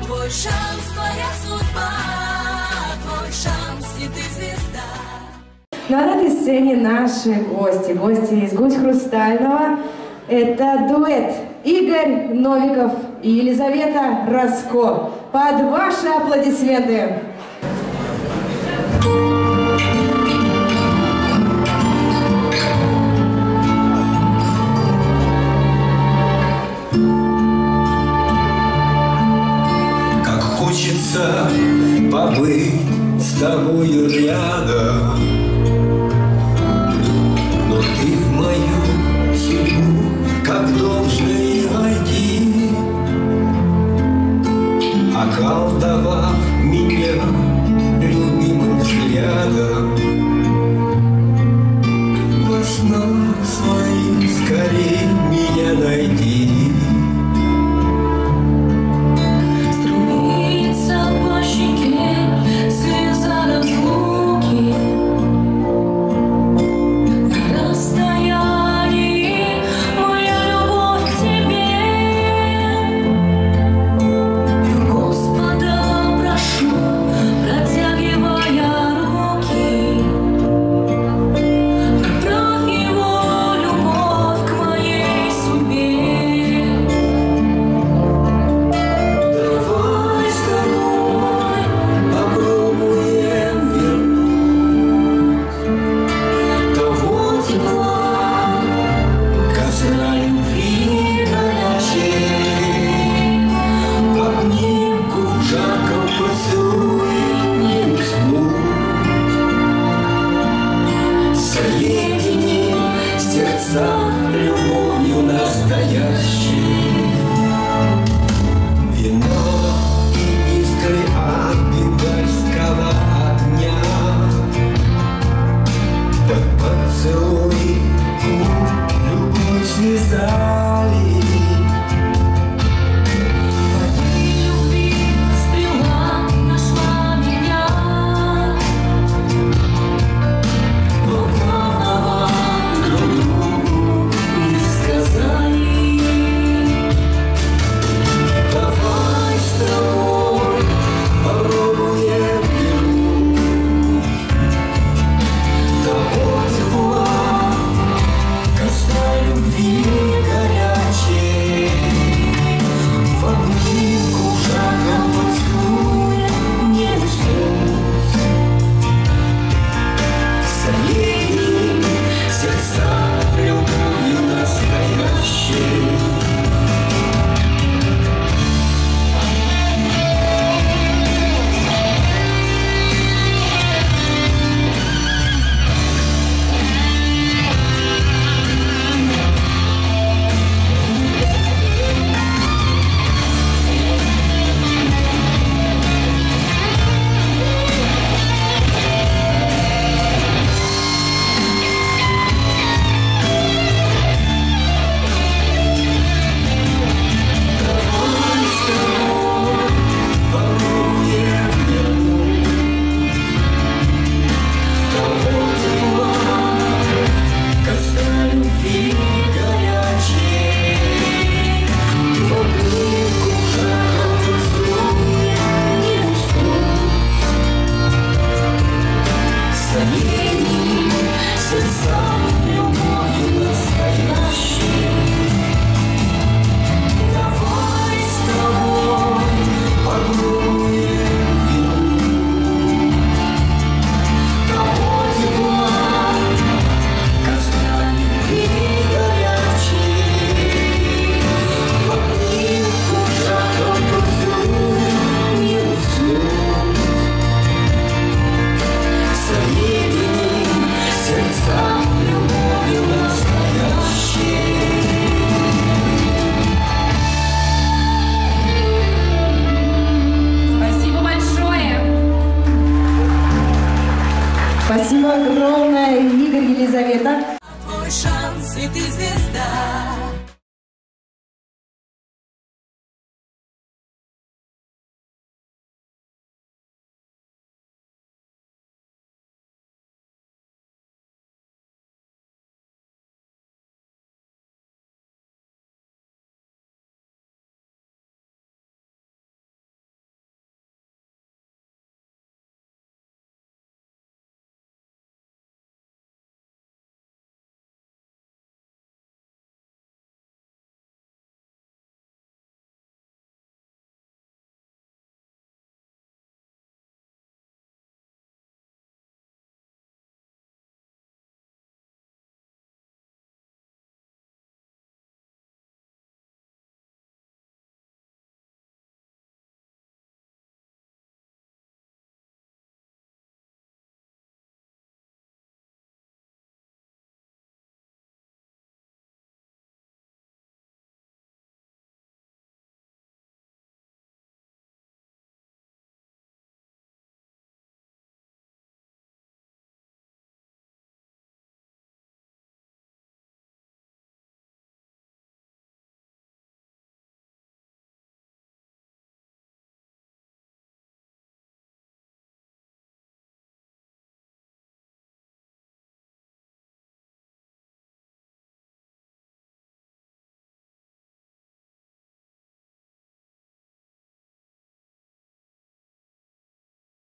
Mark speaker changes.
Speaker 1: Твой шанс, твоя судьба, твой шанс, и ты звезда.
Speaker 2: На этой сцене наши гости из «Гусь Хрустального». Это дуэт Игорь Новиков и Елизавета Роско. Под ваши аплодисменты.
Speaker 3: Как хочется побыть с тобою рядом, но ты в мою судьбу как должный войди, околдовав меня любимым взглядом. Во снах своих скорей меня найди.
Speaker 1: Струится по щеке слеза разлуки, на расстоянии моя любовь к тебе. Господа прошу, протягивая руки, направь его любовь к моей судьбе.
Speaker 3: Давай с тобой попробуем вернуть того тепла, косра любви горячей. В обнимку, в жарком поцелуе не уснуть. Соединим сердца любовью настоящей. Вино и искры от бенгальского огня, под поцелуй любовь связали.
Speaker 1: В твоей любви стрела нашла меня, но главного друг другу не сказали.
Speaker 3: Давай с тобой попробуем вернуть того тепла, косра любви горячей. В обнимку, в жарком поцелуе не уснуть. Соединим сердца любовью настоящей.
Speaker 2: Спасибо огромное, Игорь, Елизавета.
Speaker 1: Твой шанс, и ты звезда.